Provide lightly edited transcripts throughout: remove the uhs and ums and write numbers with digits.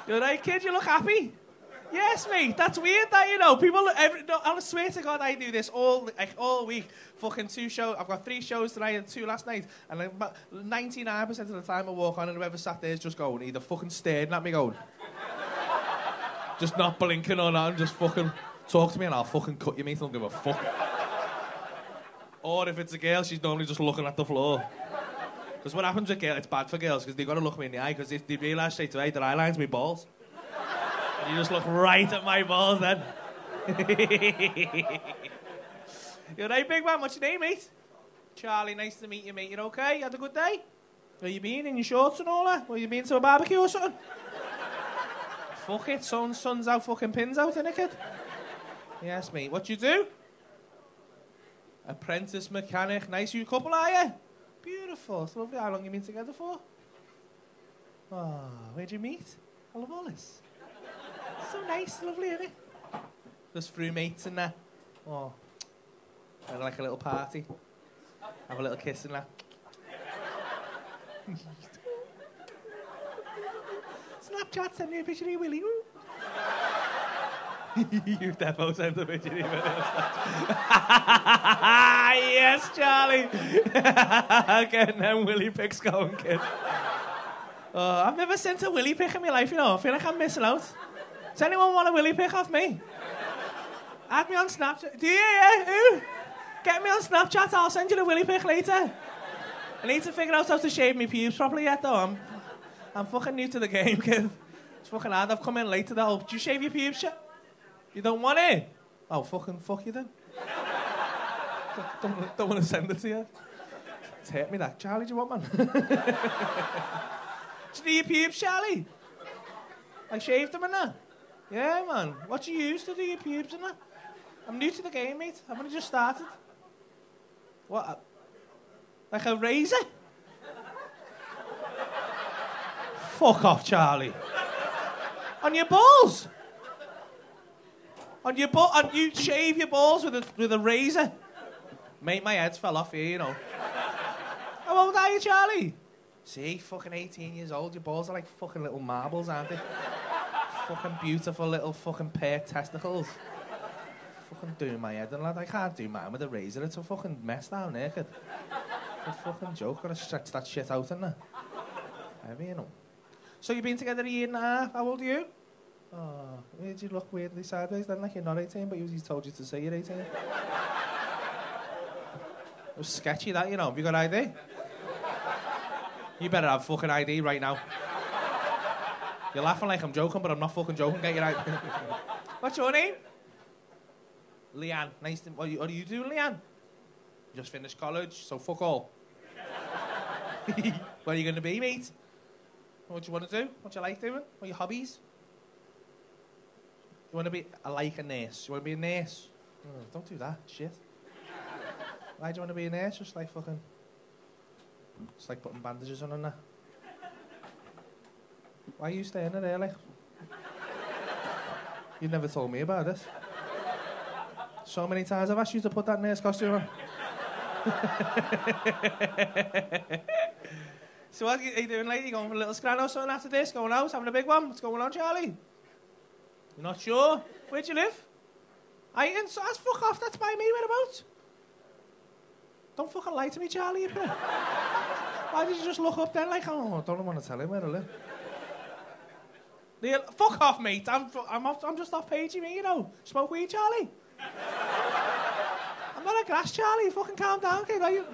You alright, kid? You look happy? Yes, mate. That's weird, that, you know. People, I swear to God, I do this all week. Fucking 2 shows. I've got 3 shows tonight and 2 last night. And like, 99% of the time I walk on and whoever sat there is just going, either fucking staring at me going, just not blinking or not, just fucking talk to me and I'll fucking cut you, mate. I don't give a fuck. Or if it's a girl, she's normally just looking at the floor. Because what happens with girls, it's bad for girls, because they've got to look me in the eye, because if they realise straight away that eyeline's my balls. And you just look right at my balls then. You alright, big man? What's your name, mate? Charlie, nice to meet you, mate. You okay? You had a good day? Where you been? In your shorts and all that? Where you been to a barbecue or something? Fuck it, sun's out, fucking pins out, innit, kid? Yes, mate. What you do? Apprentice mechanic. Nice, you couple, are you? Beautiful. It's lovely. How long you been together for? Oh, where'd you meet? All of all this. So nice, lovely, isn't it? Just through mates and that. Oh, had like a little party. Have a little kiss and that. Snapchat, send me a picture of you, Willie. You defo sent a picture of you, Willie. Yes, Charlie. Getting them Willie pics going, kid. Oh, I've never sent a Willie pic in my life, you know. I feel like I'm missing out. Does anyone want a Willie pic off me? Add me on Snapchat. Do you? Yeah? Who? Get me on Snapchat. I'll send you the Willie pic later. I need to figure out how to shave my pubes properly yet, though. I'm fucking new to the game, kid. It's fucking hard. I've come in late to that. Oh, do you shave your pubes shit? You don't want it? Oh, fucking fuck you then. don't want to send it to you. It's hurt me that. Charlie, do you want, man? Do you do your pubes, Charlie? I shaved them and that. Yeah, man. What do you use to do your pubes and that? I'm new to the game, mate. I've only just started. What? Like a razor? Fuck off, Charlie. On your balls? On your and you shave your balls with a razor? Mate, my head's fell off here, you know. How old are you, Charlie? See, fucking 18 years old. Your balls are like fucking little marbles, aren't they? Fucking beautiful little fucking pear testicles. Fucking doing my head and lad. I can't do mine with a razor. It's a fucking mess down there, kid. It's a fucking joke. Gotta stretch that shit out, innit? Heavy, you know. So you've been together a year and a half. How old are you? Oh, where'd you look weirdly sideways then? Like you're not 18, but he told you to say you're 18. It was sketchy, that, you know. Have you got ID? You better have fucking ID right now. You're laughing like I'm joking, but I'm not fucking joking. Get your ID. What's your name? Leanne. Nice to... What are you doing, Leanne? You just finished college, so fuck all. What are you going to be, mate? What do you want to do? What do you like doing? What are your hobbies? You want to be... I like a nurse. You want to be a nurse? Oh, don't do that. Shit. Why do you want to be a nurse? Just like fucking... Just like putting bandages on and that. Why are you staying there, like? You never told me about this. So many times I've asked you to put that nurse costume on. So what are you doing, lady? You going for a little scran or something after this? Going out, having a big one? What's going on, Charlie? You're not sure? Where'd you live? So that's fuck off, that's by me, whereabouts? Don't fucking lie to me, Charlie, you prick. Why did you just look up then like, oh, I don't want to tell him where I live. Fuck off, mate. I'm just off pagey, me, you know. Smoke weed, Charlie. I'm not a grass, Charlie. Fucking calm down, kid. Are you?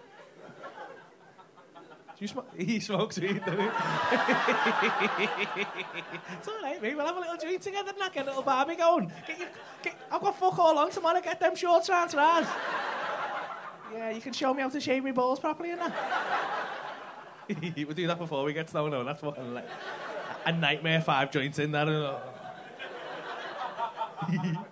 Do you smoke? He smokes weed, doesn't he? It's all right, mate. We'll have a little drink together and get a little barbie going. I've got fuck all on tomorrow. Get them shorts round to ours. Yeah, you can show me how to shave my balls properly, innit? We'll do that before we get snow. No, that's fucking like a nightmare 5 joints in there.